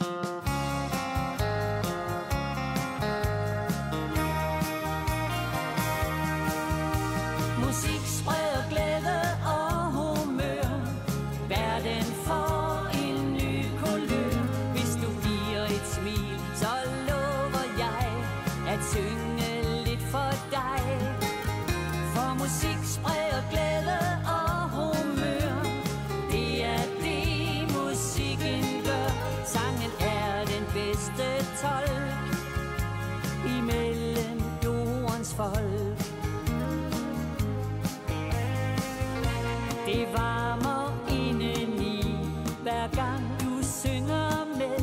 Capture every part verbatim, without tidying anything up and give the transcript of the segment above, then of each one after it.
Musik spreder glæde og humør. Verden får en ny kulør. Hvis du giver et smil, så lover jeg at synge lidt for dig. For musik spreder glæde og humør. Det er det musikken gør. Sangen er den bedste tolk imellem jordens folk. Det varmer indeni, hver gang du synger med.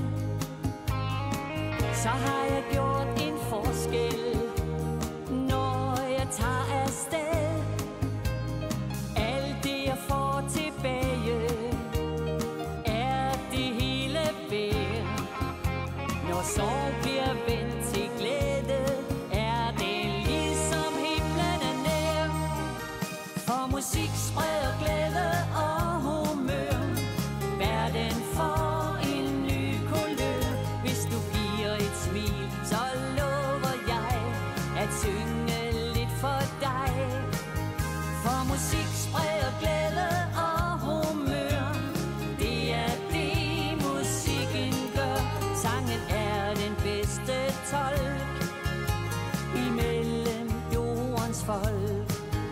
Så har jeg gjort en forskel, når jeg tager afsted. Alt det jeg får tilbage, er det hele værd. Når sorg bliver vendt til glæde, er det ligesom himlen er nær. For musik spreder glæde og humør. Verden får en ny kulør. Hvis du giver et smil, så lover jeg at synge lidt for dig. For musik spreder glæde og humør. Det er det musikken gør. Sangen er den bedste tolk imellem jordens folk.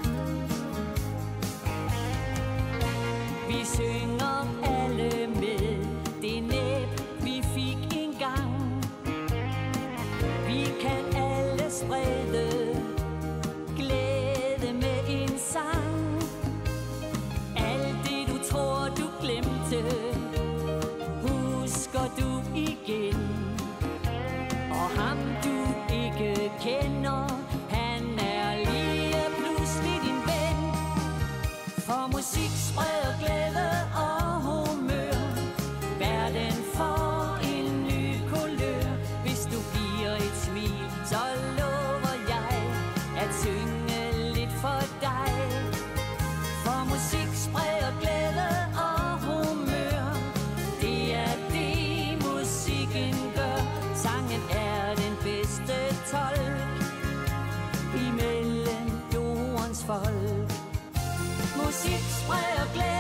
Vi synger alle med det næb, vi fik engang. Vi kan alle sprede glæde med en sang. Alt det du tror du glemte, husker du igen. Og ham du ikke kender, han er lige pludselig din ven. For musik spreder glæde og humør. Verden får en ny kulør. Hvis du giver et smil, så lover jeg at synge lidt for dig. For musik spreder glæde og humør. Det er det musikken gør. Sangen er den bedste tolk imellem jordens folk. Musik spreder glæde